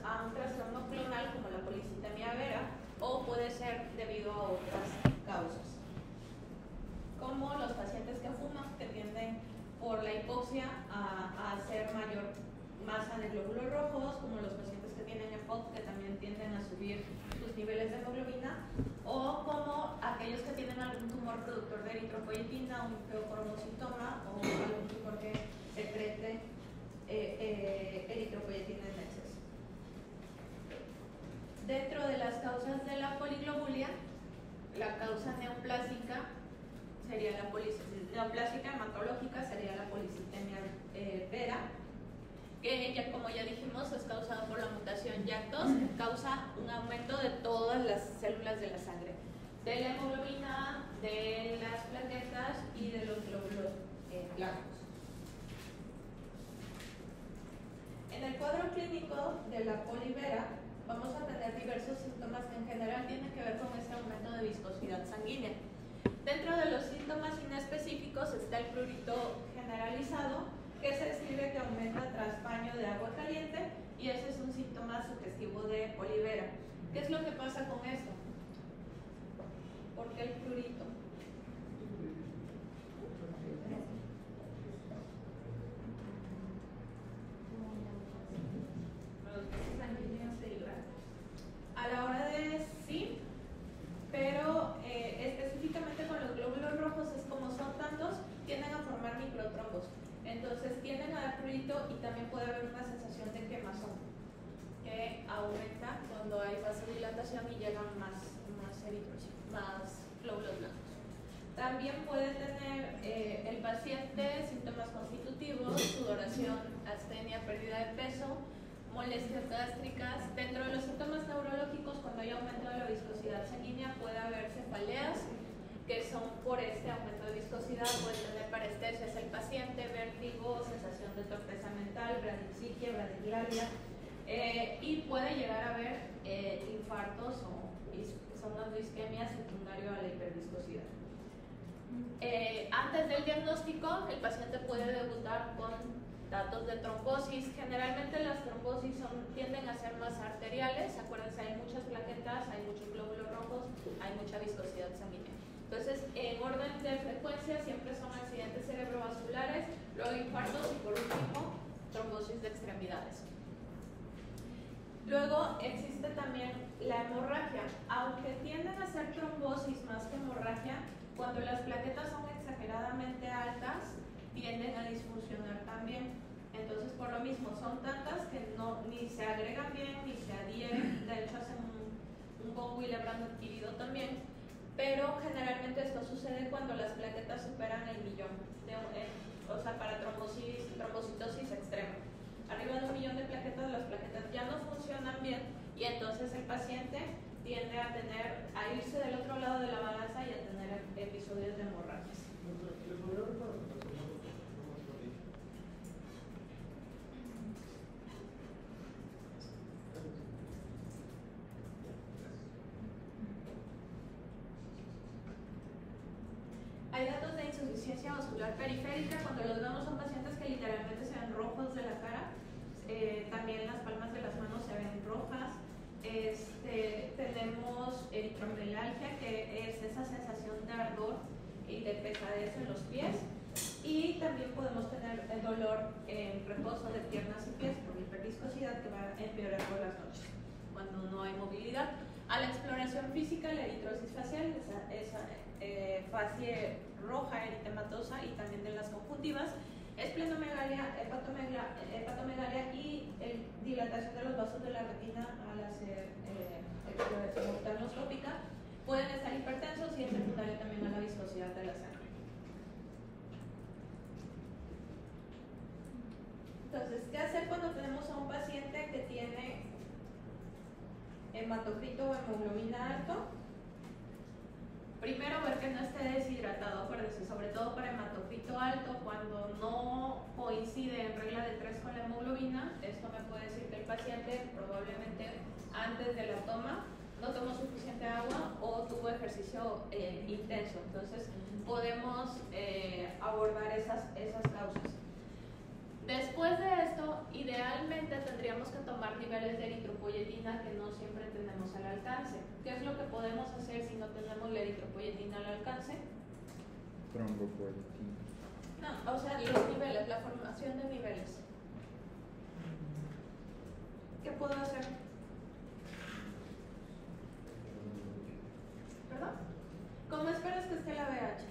a un trastorno clonal como la policitemia vera, o puede ser debido a otras causas, como los pacientes que fuman, que tienden por la hipoxia a hacer mayor masa de glóbulos rojos, como los pacientes que tienen EPOC, que también tienden a subir sus niveles de hemoglobina, o como aquellos que tienen algún tumor productor de eritropoyetina, un feocromocitoma o algún tumor que secrete eritropoyetina en exceso. Dentro de las causas de la poliglobulia, la causa neoplásica sería la neoplásica hematológica, sería la policitemia vera, que ya, como ya dijimos, es causada por la mutación YAC2, causa un aumento de todas las células de la sangre, de la hemoglobina, de las plaquetas y de los glóbulos blancos. En el cuadro clínico de la polivera vamos a tener diversos síntomas que en general tienen que ver con este aumento de viscosidad sanguínea. Dentro de los síntomas inespecíficos está el prurito generalizado, que se describe que aumenta tras baño de agua caliente, y ese es un síntoma sugestivo de polivera. ¿Qué es lo que pasa con esto? ¿Por qué el prurito? Los vasos sanguíneos se hidratan. A la hora de sí, pero específicamente con los glóbulos rojos es como son tantos, tienden a formar microtrombos. Entonces tienden a dar prurito y también puede haber una sensación de quemazón que aumenta cuando hay vasodilatación y llegan más eritrocitos, más glóbulos blancos. También puede tener el paciente síntomas constitutivos, sudoración, astenia, pérdida de peso, molestias gástricas. Dentro de los síntomas neurológicos, cuando hay aumento de la viscosidad sanguínea, puede haber cefaleas, que son por este aumento de viscosidad. Puede tener parestesias el paciente, vértigo, sensación de torpeza mental, bradixiquia, bradiglalia, y puede llegar a haber infartos o son las isquemias secundario a la hiperviscosidad. Antes del diagnóstico, el paciente puede debutar con datos de trombosis. Generalmente las trombosis tienden a ser más arteriales. Acuérdense, hay muchas plaquetas, hay muchos glóbulos rojos, hay mucha viscosidad sanguínea. Entonces, en orden de frecuencia, siempre son accidentes cerebrovasculares, luego infartos y por último, trombosis de extremidades. Luego existe también la hemorragia. Aunque tienden a ser trombosis más que hemorragia, cuando las plaquetas son exageradamente altas, tienden a disfuncionar también. Entonces, por lo mismo, son tantas que ni se agregan bien ni se adhieren. De hecho, hacen un von Willebrand adquirido también. Pero generalmente esto sucede cuando las plaquetas superan el millón, o sea, para trombocitosis extrema. Arriba de 1 millón de plaquetas, las plaquetas ya no funcionan bien y entonces el paciente tiende a irse del otro lado de la balanza y a tener episodios de hemorragias. Hay datos de insuficiencia vascular periférica. Cuando los vemos son pacientes que literalmente se ven rojos de la cara. También las palmas de las manos se ven rojas. Tenemos eritromelalgia, que es esa sensación de ardor y de pesadez en los pies. Y también podemos tener el dolor en reposo de piernas y pies por hiperviscosidad, que va a empeorar por las noches cuando no hay movilidad. A la exploración física, la eritrosis facial, esa facie roja eritematosa, y también de las conjuntivas, esplenomegalia, hepatomegalia y dilatación de los vasos de la retina al hacer exploración ophthalmoscópica. Pueden estar hipertensos y es secundario también a la viscosidad de la sangre. Entonces, ¿qué hacer cuando tenemos a un paciente que tiene hematocrito o hemoglobina alto? Primero, ver que no esté deshidratado, acuérdense, sobre todo para hematocrito alto, cuando no coincide en regla de 3 con la hemoglobina. Esto me puede decir que el paciente probablemente antes de la toma no tomó suficiente agua o tuvo ejercicio intenso. Entonces podemos abordar esas causas. Después de esto, idealmente tendríamos que tomar niveles de eritropoyetina que no siempre tenemos al alcance. ¿Qué es lo que podemos hacer si no tenemos la eritropoyetina al alcance? Trombopoyetina. No, o sea, los niveles, la formación de niveles. ¿Qué puedo hacer? ¿Perdón? ¿Cómo esperas que esté la BH?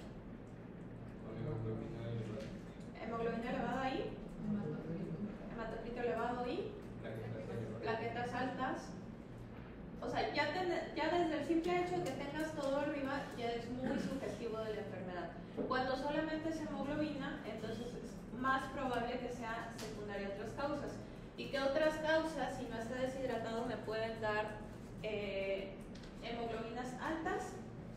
Hemoglobina elevada ahí. Hematocrito elevado y plaquetas altas. O sea, ya desde el simple hecho de que tengas todo arriba ya es muy sugestivo de la enfermedad. Cuando solamente es hemoglobina, entonces es más probable que sea secundaria a otras causas. ¿Y qué otras causas, si no está deshidratado, me pueden dar hemoglobinas altas?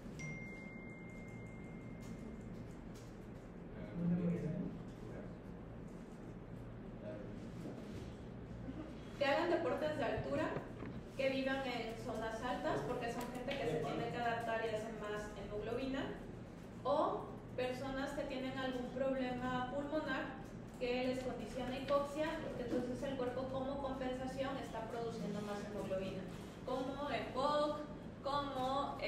Que hagan deportes de altura, que vivan en zonas altas, porque son gente que se tiene que adaptar y hacen más hemoglobina, o personas que tienen algún problema pulmonar que les condiciona hipoxia, porque entonces el cuerpo como compensación está produciendo más hemoglobina, como EPOC, como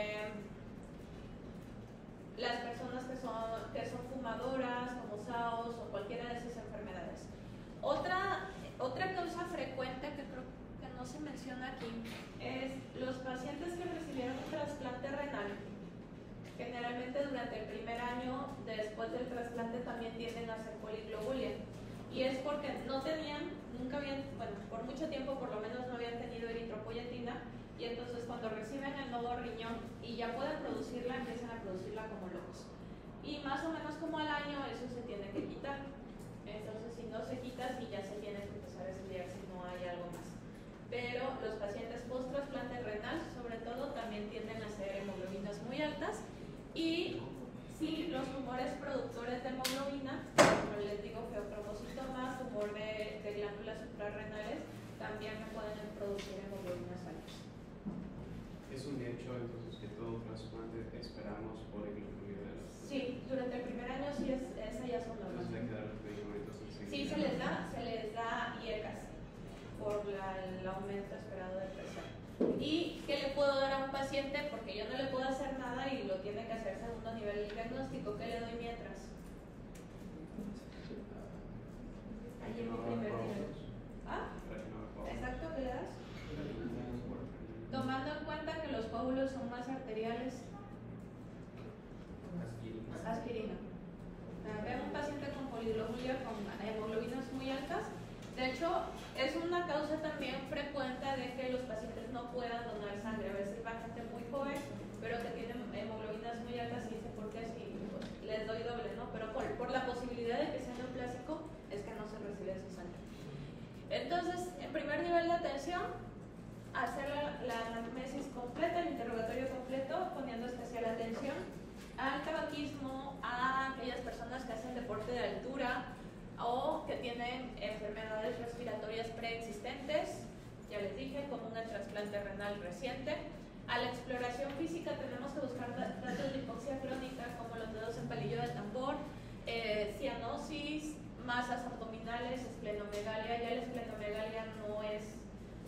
las personas que son fumadoras, como SAOS o cualquiera de esas enfermedades. Otra causa frecuente que creo que no se menciona aquí es los pacientes que recibieron un trasplante renal. Generalmente durante el primer año después del trasplante también tienden a hacer poliglobulia. Y es porque no tenían, nunca habían, bueno, por mucho tiempo por lo menos no habían tenido eritropoyetina, y entonces cuando reciben el nuevo riñón y ya pueden producirla, empiezan a producirla como locos. Y más o menos como al año eso se tiene que quitar. Entonces si no se quita, sí ya se tiene que empezar a estudiar si no hay algo más. Pero los pacientes post trasplante renal sobre todo también tienden a hacer hemoglobinas muy altas, y si los tumores productores de hemoglobina, como les digo, feotromocitoma, tumor de glándulas suprarrenales, también pueden producir hemoglobinas altas. Es un hecho entonces que todo trasplante esperamos por hemoglobina. Sí, durante el primer año sí esa ya son normas. Entonces hay que dar los medicamentos enseguida. Sí, se les da IECAS por el aumento esperado de presión. ¿Y qué le puedo dar a un paciente? Porque yo no le puedo hacer nada y lo tiene que hacer segundo nivel diagnóstico. ¿Qué le doy mientras? Allí en mi primer nivel. ¿Ah? Exacto, ¿qué le das? Tomando en cuenta que los coágulos son más arteriales. Aspirina. Veo un paciente con poliglobulia, con hemoglobinas muy altas. De hecho, es una causa también frecuente de que los pacientes no puedan donar sangre. A veces va gente muy joven, pero que tiene hemoglobinas muy altas y dice, ¿por qué? Si pues, les doy doble, ¿no? Pero por la posibilidad de que sea neoplásico, es que no se recibe su sangre. Entonces, en primer nivel de atención, hacer la anamnesis completa, el interrogatorio completo, poniendo especial atención al tabaquismo, a aquellas personas que hacen deporte de altura o que tienen enfermedades respiratorias preexistentes, ya les dije, como un trasplante renal reciente. A la exploración física tenemos que buscar datos de hipoxia crónica como los dedos en palillo de tambor, cianosis, masas abdominales, esplenomegalia. Ya la esplenomegalia no es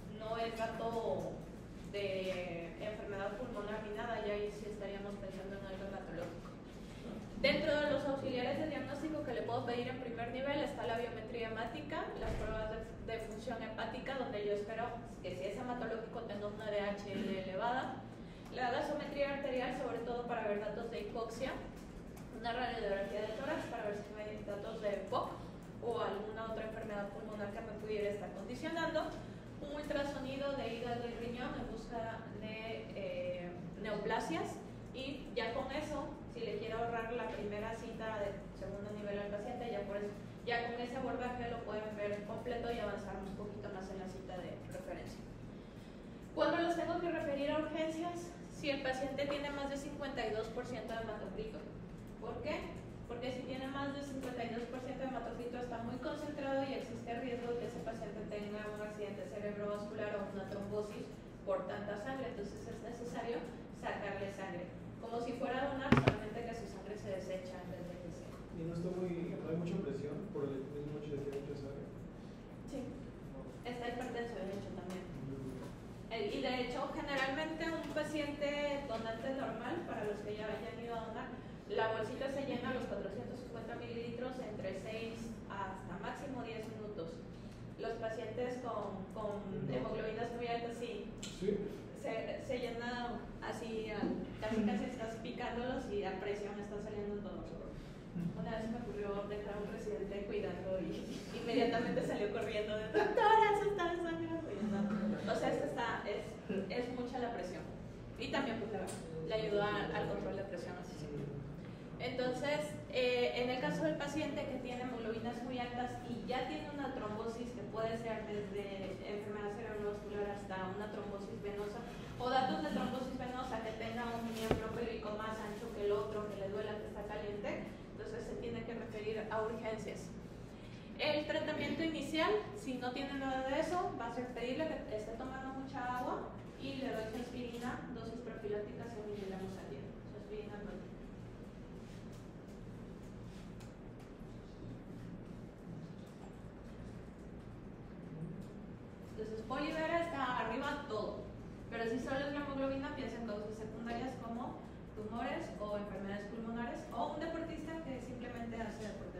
dato de enfermedad pulmonar ni nada, ya ahí sí estaríamos pensando en algo hematológico. Dentro de los auxiliares de diagnóstico que le puedo pedir en primer nivel está la biometría hemática, las pruebas de función hepática, donde yo espero que si es hematológico tenga una DHL elevada, la gasometría arterial, sobre todo para ver datos de hipoxia, una radiografía de tórax para ver si no hay datos de POC o alguna otra enfermedad pulmonar que me pudiera estar condicionando, un ultrasonido de hígado y riñón en busca de neoplasias, y ya con eso, si le quiero ahorrar la primera cita de segundo nivel al paciente, ya con ese abordaje lo pueden ver completo y avanzar un poquito más en la cita de referencia. ¿Cuándo los tengo que referir a urgencias? Si el paciente tiene más de 52% de hematocrito. ¿Por qué? Porque si tiene más de 52% de hematocrito está muy concentrado y existe riesgo de que ese paciente tenga un accidente cerebrovascular o una trombosis por tanta sangre. Entonces es necesario sacarle sangre, como si fuera a donar, solamente que su sangre se desecha en vez de que se... ¿Y no hay mucha presión por el mismo hecho de que hay mucha sangre? Sí, paciente donante normal, para los que ya hayan ido a donar, la bolsita se llena a los 450 mililitros entre 6 hasta máximo 10 minutos. Los pacientes con hemoglobinas muy altas sí. Se llena así, casi estás picándolos y a presión está saliendo todo. Una vez me ocurrió dejar a un residente cuidando y inmediatamente salió corriendo de doctora, se está desangrando. O sea, es mucha la presión. Y también pues, le ayuda al control de presión. Entonces, en el caso del paciente que tiene hemoglobinas muy altas y ya tiene una trombosis que puede ser desde enfermedad cerebrovascular hasta una trombosis venosa o datos de trombosis venosa que tenga un miembro pélvico más ancho que el otro, que le duela, que está caliente, entonces se tiene que referir a urgencias. El tratamiento inicial, si no tiene nada de eso, va a ser pedirle que esté tomando mucha agua y le doy aspirina, dosis profilácticas 100 miligramos al día. Aspirina no. Entonces, Polivera está arriba todo, pero si solo es la hemoglobina, piensa en causas secundarias como tumores o enfermedades pulmonares o un deportista que simplemente hace deporte.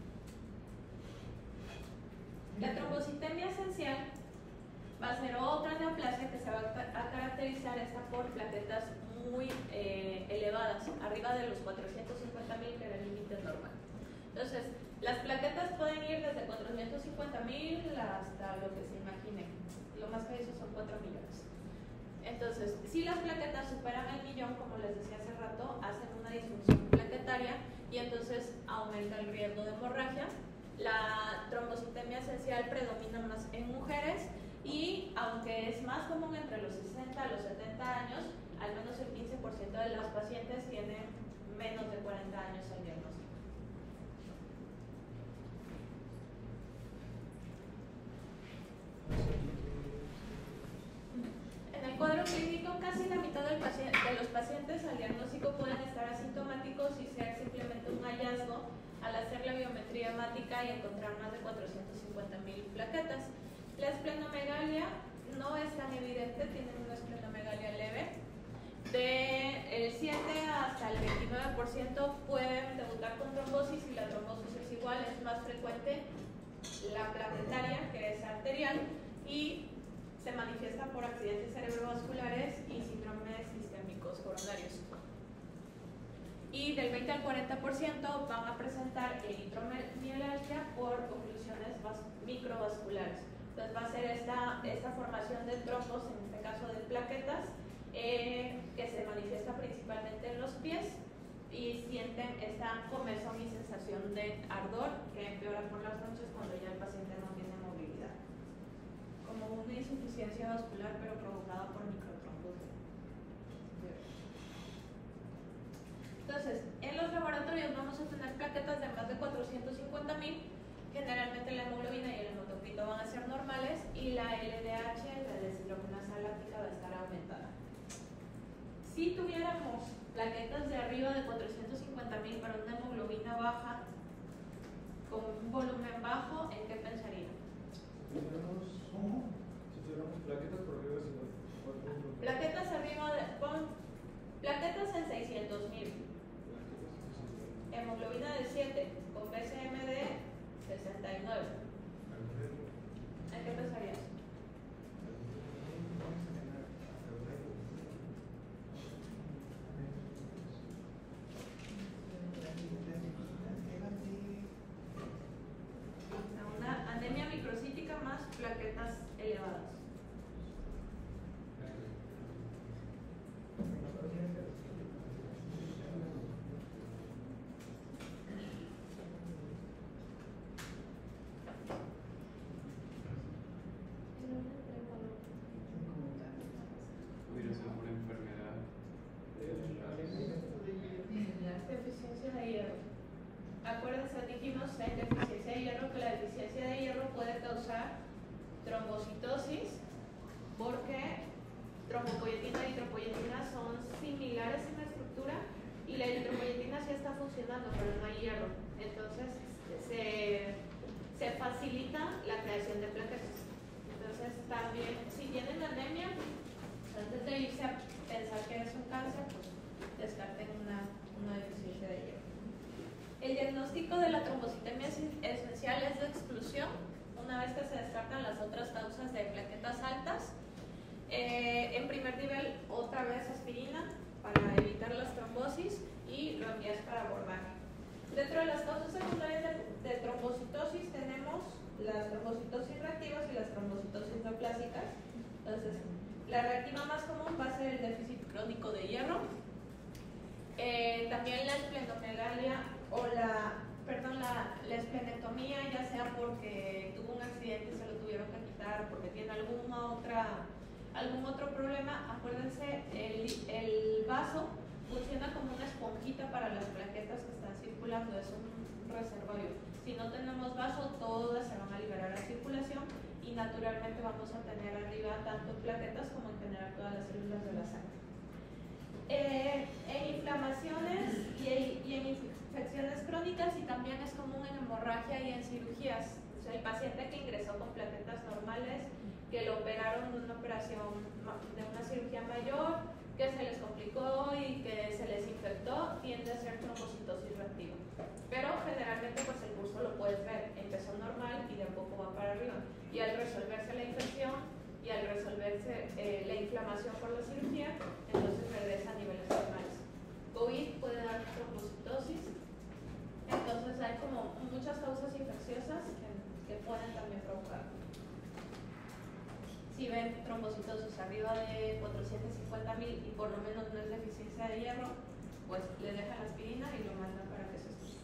La trombocitemia esencial va a ser otra neoplasia que se va a caracterizar esta por plaquetas muy elevadas, arriba de los 450.000, que era el límite normal. Entonces, las plaquetas pueden ir desde 450.000 hasta lo que se imaginen. Lo más que eso son 4 millones. Entonces, si las plaquetas superan el millón, como les decía hace rato, hacen una disfunción plaquetaria y entonces aumenta el riesgo de hemorragia. La trombocitemia esencial predomina más en mujeres y, aunque es más común entre los 60 a los 70 años, al menos el 15% de las pacientes tienen menos de 40 años al diagnóstico. En el cuadro clínico, casi la mitad de los pacientes al diagnóstico pueden estar asintomáticos y ser simplemente un hallazgo al hacer la biometría hemática y encontrar más de 450.000 plaquetas. La esplenomegalia no es tan evidente, tienen una esplenomegalia leve. Del 7 hasta el 29% pueden debutar con trombosis y la trombosis es igual, es más frecuente la plaquetaria, que es arterial, y se manifiesta por accidentes cerebrovasculares y síndromes sistémicos coronarios. Y del 20 al 40% van a presentar eritromialgia por oclusiones microvasculares. Entonces va a ser esta formación de trombos, en este caso de plaquetas, que se manifiesta principalmente en los pies y sienten esta comezón y sensación de ardor que empeora por las noches cuando ya el paciente no tiene movilidad. Como una insuficiencia vascular pero provocada por microtrombos. Entonces, en los laboratorios vamos a tener plaquetas de más de 450.000. Generalmente la hemoglobina y el hemotocrito van a ser normales y la LDH, la deshidrogenasa láctica, va a estar aumentada. Si tuviéramos plaquetas de arriba de 450.000 para una hemoglobina baja, con un volumen bajo, ¿en qué pensaría? Si tuviéramos plaquetas por arriba de 50.000. Plaquetas arriba plaquetas en 600.000. Hemoglobina de 7 con BCM de 69. ¿En qué pensarías? Una anemia microcítica más plaquetas elevadas. Pudiera ser por enfermedad. Deficiencia de hierro. Acuérdense, dijimos en deficiencia de hierro que la deficiencia de hierro puede causar trombocitosis porque trombopoyetina y eritropoyetina son similares en la estructura y la eritropoyetina sí está funcionando, pero no hay hierro. Entonces se facilita la creación de plaquetas. Entonces también, si tienen anemia, antes de irse a pensar diagnóstico de la trombocitemia esencial es de exclusión, una vez que se descartan las otras causas de plaquetas altas. En primer nivel, otra vez aspirina para evitar las trombosis y lo envías para abordaje. Dentro de las causas secundarias de trombocitosis tenemos las trombocitosis reactivas y las trombocitosis neoplásicas. Entonces, la reactiva más común va a ser el déficit crónico de hierro. También la esplenomegalia o la esplenectomía, ya sea porque tuvo un accidente y se lo tuvieron que quitar, porque tiene algún otro problema. Acuérdense, el vaso funciona como una esponjita para las plaquetas que están circulando, es un reservorio. Si no tenemos vaso, todas se van a liberar a circulación y naturalmente vamos a tener arriba tanto plaquetas como en general todas las células de la sangre. En inflamaciones y en infecciones crónicas, y también es común en hemorragia y en cirugías. O sea, el paciente que ingresó con plaquetas normales, que lo operaron de una operación, de una cirugía mayor, que se les complicó y que se les infectó, tiende a ser trombocitosis reactiva. Pero generalmente pues el curso lo puedes ver, empezó normal y de a poco va para arriba. Y al resolverse la infección y al resolverse la inflamación por la cirugía, entonces regresa a niveles normales. COVID puede dar trombocitosis, entonces hay como muchas causas infecciosas que pueden también provocar. Si ven trombocitosis arriba de 450,000 y por lo menos no es deficiencia de hierro, pues le dejan aspirina y lo mandan para que se estudie.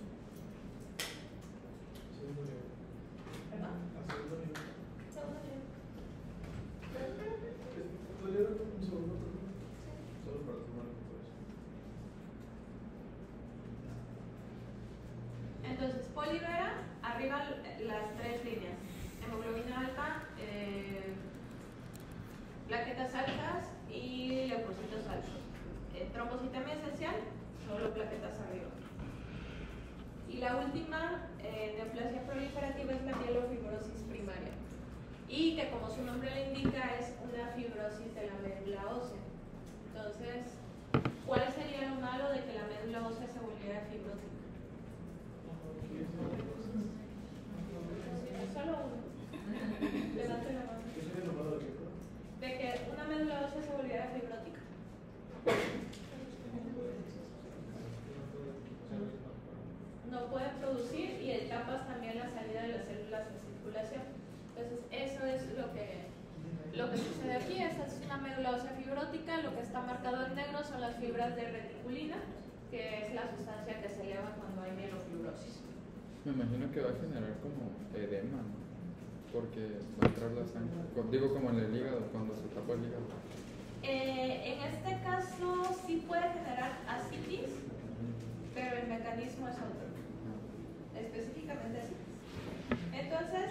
¿Perdón? Segundo nivel. Segundo nivel. ¿Podría dar un segundo, por favor? Solo para tomar un poco de eso. Entonces, polivera, arriba las tres líneas: hemoglobina alta, plaquetas altas y leucocitos altos. Trombocitemia esencial, solo plaquetas arriba. Y la última, neoplasia proliferativa, es la mielofibrosis primaria. Y que, como su nombre le indica, es una fibrosis de la médula ósea. Entonces, ¿cuál sería lo malo de que la médula ósea se volviera fibrótica? Solo uno. Levante la mano. ¿Qué sería lo malo de qué? De que una médula ósea se volviera fibrótica. No puede producir y el tapas también la salida de las células en circulación. Entonces, eso es lo que sucede aquí. Esta es una médula ósea fibrótica. Lo que está marcado en negro son las fibras de reticulina, que es la sustancia que se eleva cuando hay mielofibrosis. Me imagino que va a generar como edema, ¿no? Porque va a entrar la sangre. Digo, como en el hígado, cuando se tapa el hígado. En este caso sí puede generar ascitis, pero el mecanismo es otro. Específicamente así. Entonces,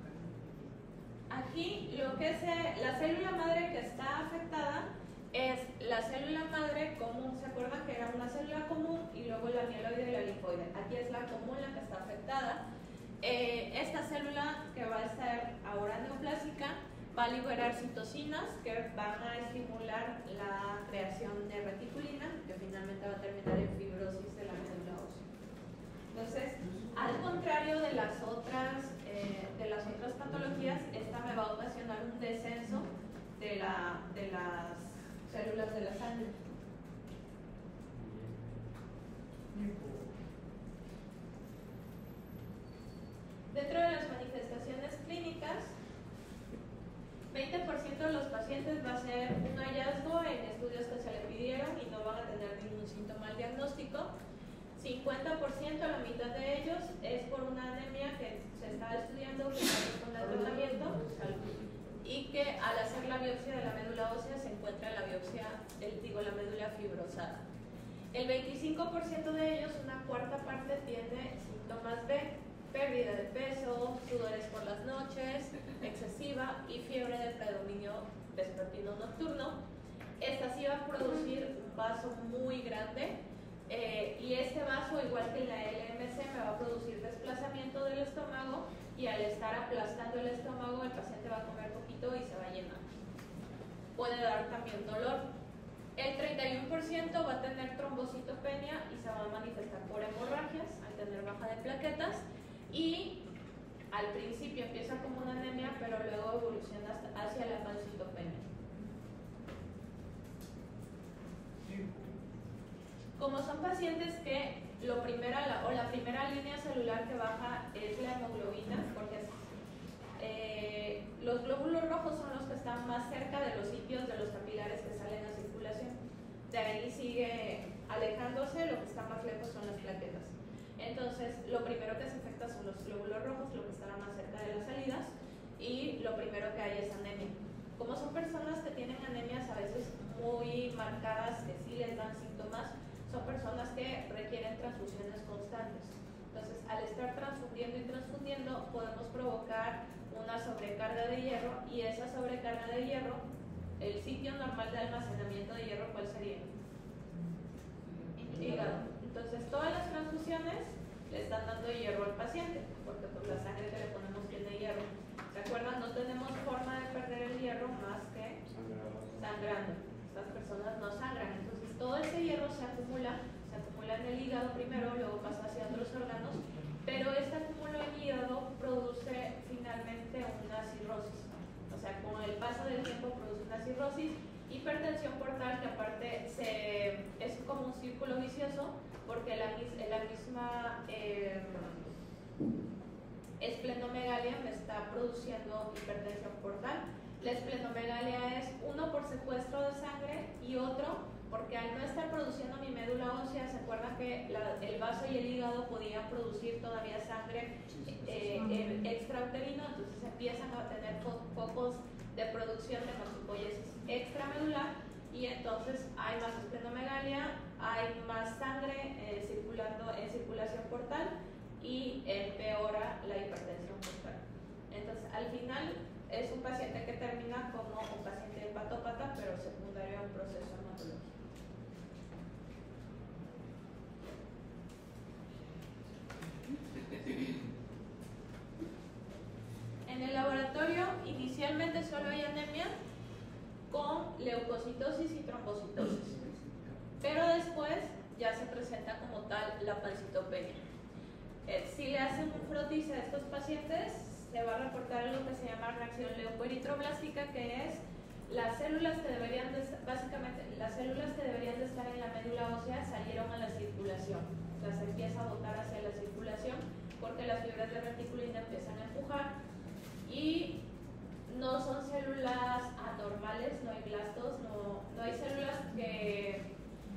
aquí lo que es la célula madre que está afectada es la célula madre común. ¿Se acuerdan que era una célula común y luego la mieloide y la linfoide? Aquí es la común la que está afectada. Esta célula que va a estar ahora neoplásica va a liberar citocinas que van a estimular la creación de reticulina, que finalmente va a terminar en fibrosis de la médula ósea. Entonces, al contrario de las otras patologías, esta me va a ocasionar un descenso de las células de la sangre. Dentro de las manifestaciones clínicas, 20% de los pacientes va a ser un hallazgo en estudios que se le pidieron y no van a tener ningún síntoma al diagnóstico. 50%, la mitad de ellos, es por una anemia que se está estudiando, que está respondiendo al tratamiento, y que al hacer la biopsia de la médula ósea se encuentra la médula fibrosada. El 25% de ellos, una cuarta parte, tiene síntomas B: pérdida de peso, sudores por las noches, excesiva y fiebre de predominio vespertino nocturno. Esta sí va a producir un vaso muy grande, y este vaso, igual que la LMC, me va a producir desplazamiento del estómago, y al estar aplastando el estómago el paciente va a comer poquito y se va a llenar. Puede dar también dolor. El 31% va a tener trombocitopenia y se va a manifestar por hemorragias. Hay que tener baja de plaquetas y al principio empieza como una anemia, pero luego evoluciona hacia la pancitopenia. Como son pacientes que la primera línea celular que baja es la hemoglobina, porque los glóbulos rojos son los que están más cerca de los sitios de los capilares que salen a circulación. De ahí sigue alejándose, lo que está más lejos son las plaquetas. Entonces, lo primero que se afecta son los glóbulos rojos, lo que estará más cerca de las salidas, y lo primero que hay es anemia. Como son personas que tienen anemias a veces muy marcadas, que sí les dan síntomas, son personas que requieren transfusiones constantes. Entonces, al estar transfundiendo y transfundiendo, podemos provocar una sobrecarga de hierro, y esa sobrecarga de hierro, el sitio normal de almacenamiento de hierro, ¿cuál sería? Hígado. Entonces, todas las transfusiones le están dando hierro al paciente, porque pues, la sangre que le ponemos tiene hierro. ¿Se acuerdan? No tenemos forma de perder el hierro más que sangrando. Estas personas no sangran, entonces todo ese hierro se acumula en el hígado primero, luego pasa hacia otros órganos, pero este acúmulo en hígado produce finalmente una cirrosis. O sea, con el paso del tiempo produce una cirrosis, hipertensión portal, que aparte es como un círculo vicioso, porque la misma esplenomegalia me está produciendo hipertensión portal. La esplenomegalia es uno por secuestro de sangre y otro porque al no estar produciendo mi médula ósea, ¿se acuerdan que el vaso y el hígado podían producir todavía sangre extrauterino? Entonces empiezan a tener focos de producción de hematopoiesis extramedular y entonces hay más esplenomegalia, hay más sangre circulando en circulación portal y empeora la hipertensión portal. Entonces al final es un paciente que termina como un paciente hepatópata, pero secundario a un proceso hematológico. En el laboratorio inicialmente solo hay anemia con leucocitosis y trombocitosis, pero después ya se presenta como tal la pancitopenia. Si le hacen un frotis a estos pacientes, se va a reportar algo que se llama reacción leucoeritroblástica, que es las células que deberían de, básicamente las células que deberían de estar en la médula ósea salieron a la circulación, o sea, se empieza a botar hacia la circulación porque las fibras de reticulina empiezan a empujar y no son células anormales, no hay blastos, no hay células que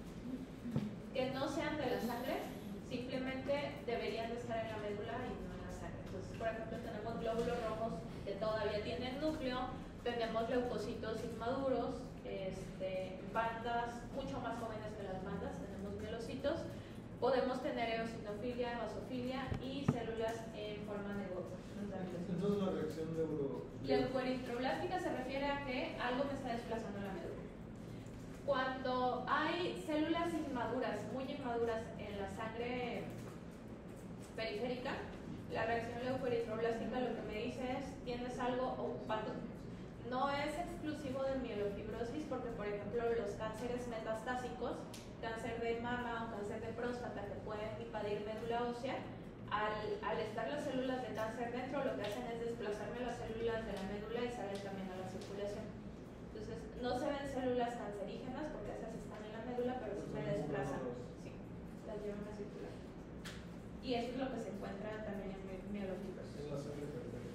no sean de la sangre, simplemente deberían de estar en la médula y no en la sangre. Entonces, por ejemplo, tenemos glóbulos rojos que todavía tienen núcleo, tenemos leucocitos inmaduros, bandas mucho más jóvenes que las bandas, tenemos mielocitos, podemos tener eosinofilia, basofilia y células en forma de gota. Entonces la reacción leucoeritroblástica se refiere a que algo me está desplazando la médula. Cuando hay células inmaduras, muy inmaduras en la sangre periférica, la reacción leucoeritroblástica lo que me dice es, tienes algo ocupando. No es exclusivo de mielofibrosis porque, por ejemplo, los cánceres metastásicos, cáncer de mama o cáncer de próstata que pueden invadir médula ósea, al estar las células de cáncer dentro, lo que hacen es desplazarme las células de la médula y salen también a la circulación. Entonces, no se ven células cancerígenas porque esas están en la médula, pero sí se desplazan. Sí, las llevan a circular. Y eso es lo que se encuentra también en mielofibrosis. en la sangre periférica.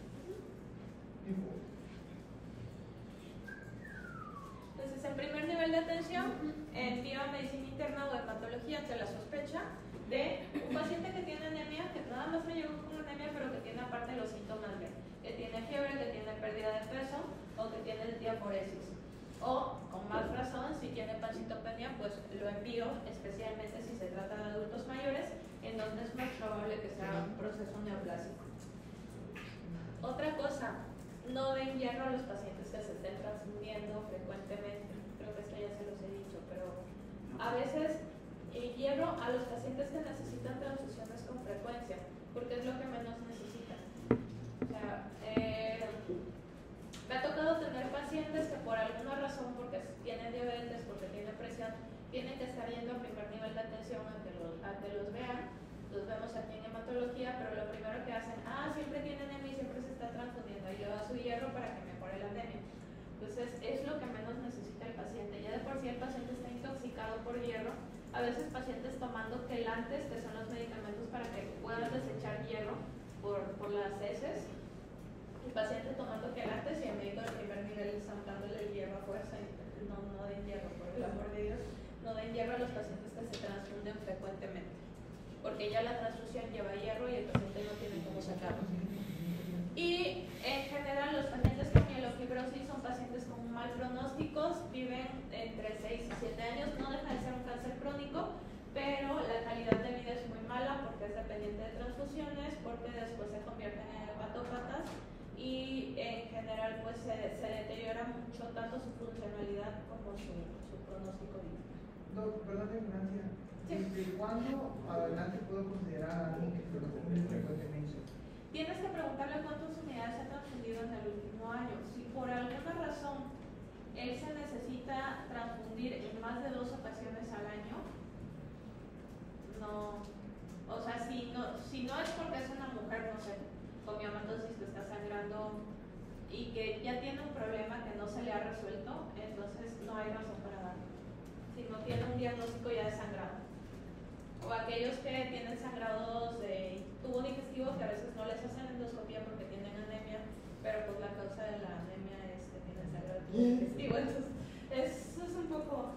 Entonces, en primer nivel de atención, envío a medicina interna o hematología ante la sospecha de un paciente que tiene anemia, que nada más me llegó con anemia, pero que tiene aparte los síntomas B, que tiene fiebre, que tiene pérdida de peso o que tiene diaforesis. O, con más razón, si tiene pancitopenia, pues lo envío, especialmente si se trata de adultos mayores, en donde es más probable que sea un proceso neoplásico. Otra cosa, no den hierro a los pacientes que se estén transfundiendo frecuentemente. Creo que esto ya se los he dicho, pero a veces hierro a los pacientes que necesitan transfusiones con frecuencia, porque es lo que menos necesitan. O sea, me ha tocado tener pacientes que por alguna razón, porque tienen diabetes, porque tienen presión, tienen que estar yendo a primer nivel de atención a que los vean, los vemos aquí en hematología, pero lo primero que hacen, siempre tiene anemia y siempre se está transfundiendo y le da su hierro para que mejore la anemia. Entonces es lo que menos necesita el paciente. Ya de por sí el paciente está intoxicado por hierro. A veces pacientes tomando quelantes, que son los medicamentos para que puedan desechar hierro por las heces. El paciente tomando quelantes y el médico de primer nivel están dándole el hierro a fuerza. No den hierro, por el amor de Dios. No den hierro a los pacientes que se transfunden frecuentemente, porque ya la transfusión lleva hierro y el paciente no tiene cómo sacarlo. Y en general los pacientes con mielofibrosis son pacientes con mal pronósticos, viven entre 6 y 7 años, no deja de ser un cáncer crónico, pero la calidad de vida es muy mala porque es dependiente de transfusiones, porque después se convierten en hepatópatas y en general pues se deteriora mucho tanto su funcionalidad como su pronóstico vital. Perdón la ignorancia. Sí. ¿Desde cuándo adelante puedo considerar a alguien que se transfunde frecuentemente? Tienes que preguntarle cuántas unidades ha transfundido en el último año. Si por alguna razón él se necesita transfundir en más de 2 ocasiones al año, no. O sea, si no es porque es una mujer, no sé, con miomatosis que está sangrando y que ya tiene un problema que no se le ha resuelto, entonces no hay razón para darlo. Si no tiene un diagnóstico ya de sangrado. O aquellos que tienen sangrados de tubo digestivo que a veces no les hacen endoscopía porque tienen anemia, pero pues la causa de la anemia es que tienen sangrado de tubo digestivo. Entonces, eso es un poco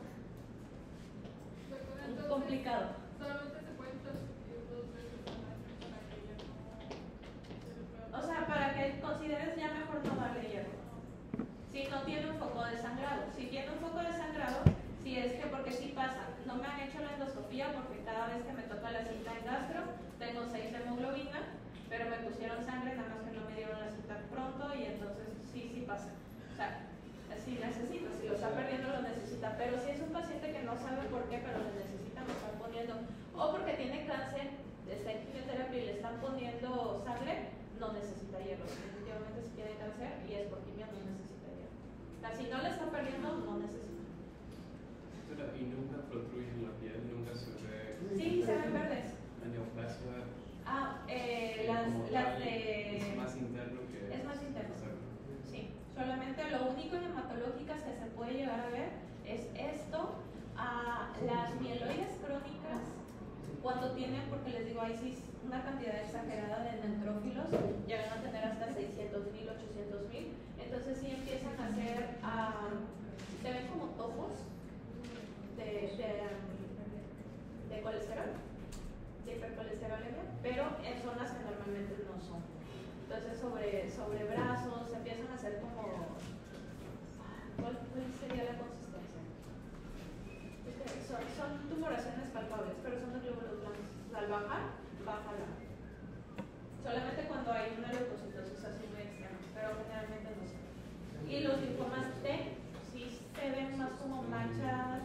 complicado. Solamente se pueden transmitir 2 veces al año para que ella no se le pueda. O sea, para que consideres ya mejor no darle hierro. Si no tiene un foco de sangrado. Si tiene un foco de sangrado, si es que, porque sí pasa, no me han hecho la endoscopía porque cada vez que me toca la cita en gastro, tengo 6 de hemoglobina, pero me pusieron sangre, nada más que no me dieron la cita pronto y entonces sí pasa. O sea, si necesita, si lo está perdiendo lo necesita, pero si es un paciente que no sabe por qué, pero lo necesita, lo están poniendo, o porque tiene cáncer, está en quimioterapia y le están poniendo sangre, no necesita hierro. Definitivamente si tiene cáncer y es por quimio, no necesita hierro. O sea, si no le está perdiendo, no necesita. Y nunca protruyen la piel, nunca se ve. Sí, se ven verdes. La neoplasia. Las de. Es más interno que. Es más interno. externo. Sí, solamente lo único en hematológicas que se puede llegar a ver es esto. Las mieloides crónicas, cuando tienen, porque les digo, hay sí una cantidad exagerada de neutrófilos, llegan a tener hasta 600,000, 800,000. Entonces, sí empiezan a hacer. Se ven como topos de colesterol, de hipercolesterolemia, pero en zonas que normalmente no son. Entonces sobre brazos se empiezan a hacer como, ¿cuál sería la consistencia? Son tumoraciones palpables, pero son de glóbulos blancos. Al baja la. Solamente cuando hay una leucocitosis así muy extrema, pero generalmente no son. Y los linfomas T se ven más como manchas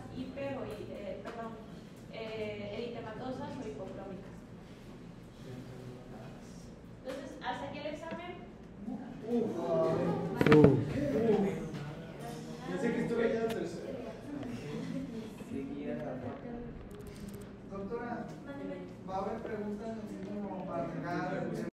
eritematosas o hipocrómicas. Entonces, hasta aquí el examen.